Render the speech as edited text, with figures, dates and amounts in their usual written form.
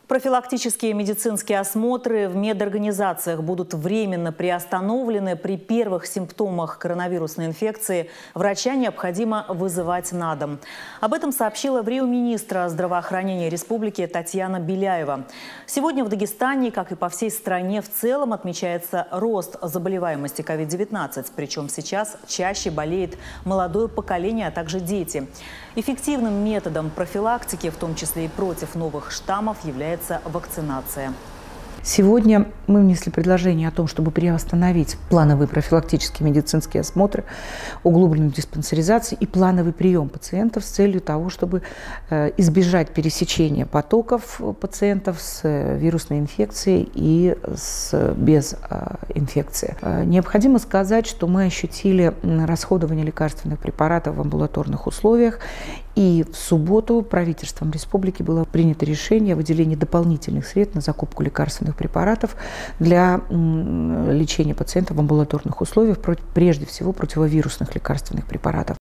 Профилактические медицинские осмотры в медорганизациях будут временно приостановлены. При первых симптомах коронавирусной инфекции врача необходимо вызывать на дом. Об этом сообщила в Рио министра здравоохранения республики Татьяна Беляева. Сегодня в Дагестане, как и по всей стране в целом, отмечается рост заболеваемости COVID-19. Причем сейчас чаще болеет молодое поколение, а также дети. Эффективным методом профилактики, в том числе и против новых штаммов, является вакцинация. Сегодня мы внесли предложение о том, чтобы приостановить плановые профилактические медицинские осмотры, углубленную диспансеризацию и плановый прием пациентов с целью того, чтобы избежать пересечения потоков пациентов с вирусной инфекцией и без инфекции. Необходимо сказать, что мы ощутили расходование лекарственных препаратов в амбулаторных условиях, и в субботу правительством республики было принято решение о выделении дополнительных средств на закупку лекарственных препаратов для лечения пациентов в амбулаторных условиях, прежде всего противовирусных лекарственных препаратов.